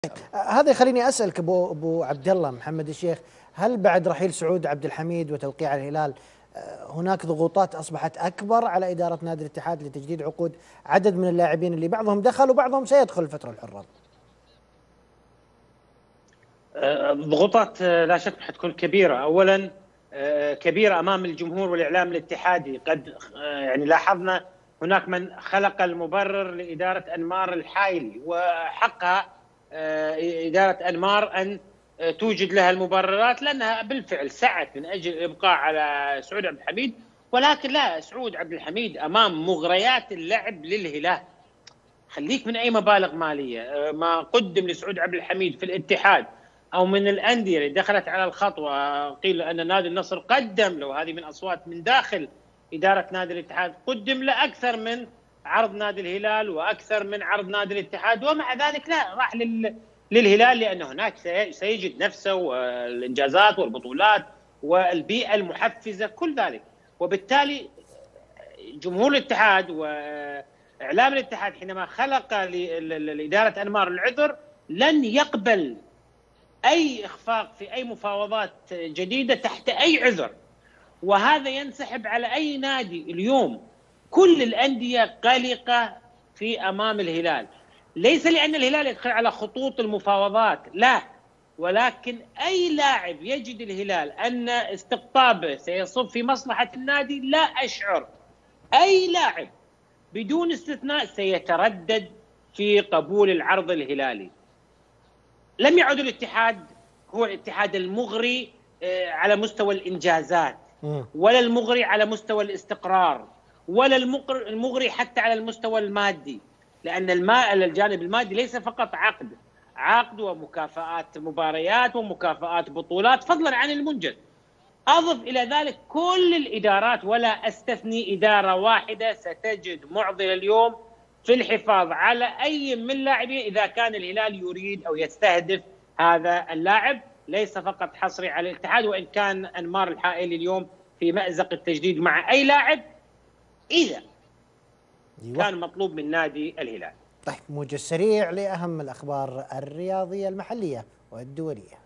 هذا يخليني اسالك ابو عبد الله محمد الشيخ، هل بعد رحيل سعود عبد الحميد وتوقيع الهلال هناك ضغوطات اصبحت اكبر على اداره نادي الاتحاد لتجديد عقود عدد من اللاعبين اللي بعضهم دخل وبعضهم سيدخل الفتره الحره؟ الضغوطات لا شك حتكون كبيره. اولا كبيره امام الجمهور والاعلام الاتحادي. قد يعني لاحظنا هناك من خلق المبرر لاداره انمار الحايلي، وحقها اداره انمار ان توجد لها المبررات، لانها بالفعل سعت من اجل الابقاء على سعود عبد الحميد. ولكن لا، سعود عبد الحميد امام مغريات اللعب للهلال. خليك من اي مبالغ ماليه ما قدم لسعود عبد الحميد في الاتحاد او من الانديه اللي دخلت على الخط، وقيل ان نادي النصر قدم له، هذه من اصوات من داخل اداره نادي الاتحاد، قدم له اكثر من عرض نادي الهلال واكثر من عرض نادي الاتحاد، ومع ذلك لا راح للهلال، لان هناك سيجد نفسه والانجازات والبطولات والبيئه المحفزه كل ذلك. وبالتالي جمهور الاتحاد واعلام الاتحاد حينما خلق لاداره انمار العذر لن يقبل اي اخفاق في اي مفاوضات جديده تحت اي عذر، وهذا ينسحب على اي نادي. اليوم كل الانديه قلقه في امام الهلال، ليس لان الهلال يدخل على خطوط المفاوضات، لا، ولكن اي لاعب يجد الهلال ان استقطابه سيصب في مصلحه النادي، لا اشعر اي لاعب بدون استثناء سيتردد في قبول العرض الهلالي. لم يعد الاتحاد هو الاتحاد المغري على مستوى الإنجازات، ولا المغري على مستوى الاستقرار، ولا المغري حتى على المستوى المادي، لأن الجانب المادي ليس فقط عقد ومكافآت مباريات ومكافآت بطولات فضلا عن المنجز. أضف إلى ذلك كل الإدارات ولا أستثني إدارة واحدة ستجد معضلة اليوم في الحفاظ على أي من لاعبيه إذا كان الهلال يريد أو يستهدف هذا اللاعب، ليس فقط حصري على الاتحاد، وإن كان أنمار الحائلي اليوم في مأزق التجديد مع أي لاعب إذا كان مطلوب من نادي الهلال. طيب، موجز سريع لأهم الأخبار الرياضية المحلية والدولية.